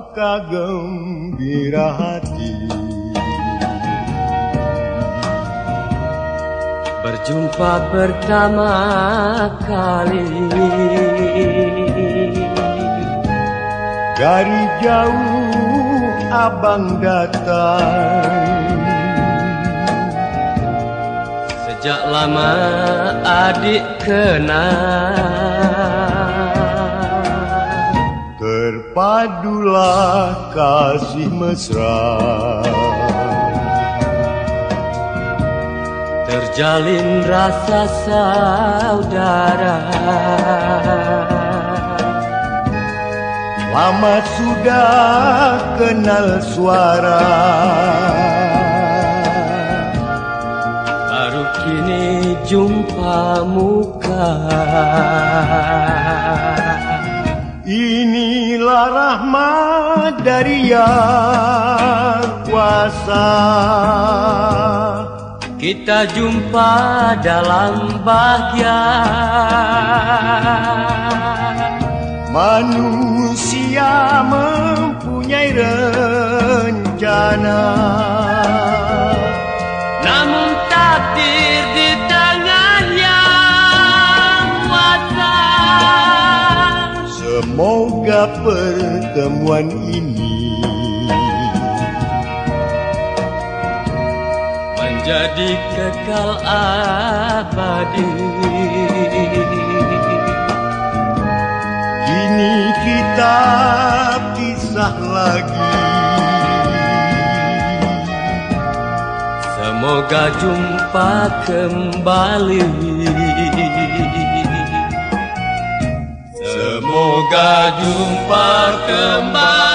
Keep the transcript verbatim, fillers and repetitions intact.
gembira hati. Berjumpa pertama kali dari jauh abang datang. Sejak lama adik kenal, terpadulah kasih mesra, terjalin rasa saudara. Lama sudah kenal suara, baru kini jumpa muka. Inilah rahmat dari Yang Kuasa. Kita jumpa dalam bahagia. Manusia mempunyai rencana, namun takdir di tangan Yang Kuasa. Semoga pertemuan ini menjadi kekal abadi. Kini kita pisah lagi. Semoga jumpa kembali. Semoga jumpa kembali.